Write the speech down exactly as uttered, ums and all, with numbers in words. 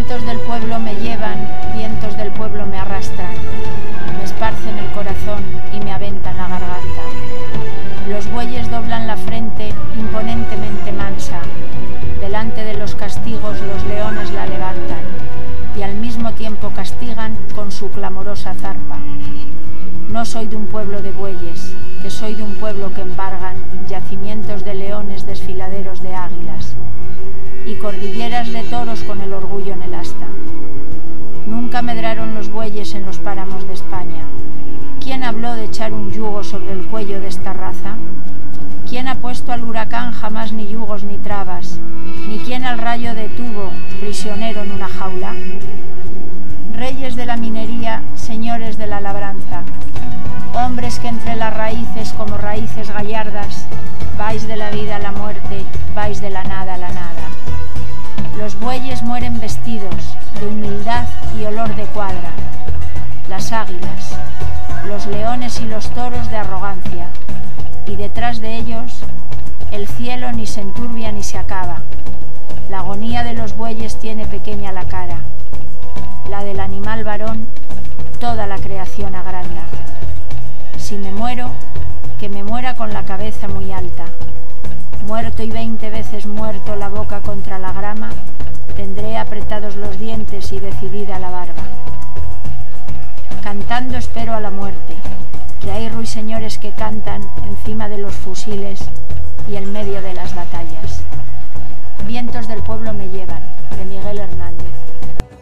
Vientos del pueblo me llevan, vientos del pueblo me arrastran, me esparcen el corazón y me aventan la garganta. Los bueyes doblan la frente imponentemente mansa, delante de los castigos los leones la levantan, y al mismo tiempo castigan con su clamorosa zarpa. No soy de un pueblo de bueyes, que soy de un pueblo que embargan yacimientos de leones desfiladeros de águilas, y cordilleras de toros con el orgullo en el asta. Nunca medraron los bueyes en los páramos de España. ¿Quién habló de echar un yugo sobre el cuello de esta raza? ¿Quién ha puesto al huracán jamás ni yugos ni trabas? ¿Ni quién al rayo detuvo, prisionero en una jaula? Reyes de la minería, señores de la labranza, hombres que entre las raíces como raíces gallardas, vais de la vida a la muerte, vais de la nada a la nada. Los bueyes mueren vestidos de humildad y olor de cuadra, las águilas, los leones y los toros de arrogancia, y detrás de ellos el cielo ni se enturbia ni se acaba. La agonía de los bueyes tiene pequeña la cara, la del animal varón toda la creación agranda. Si me muero, que me muera con la cabeza muy alta. Muerto y veinte veces muerto la boca contra la grama, tendré apretados los dientes y decidida la barba. Cantando espero a la muerte, que hay ruiseñores que cantan encima de los fusiles y en medio de las batallas. Vientos del pueblo me llevan, de Miguel Hernández.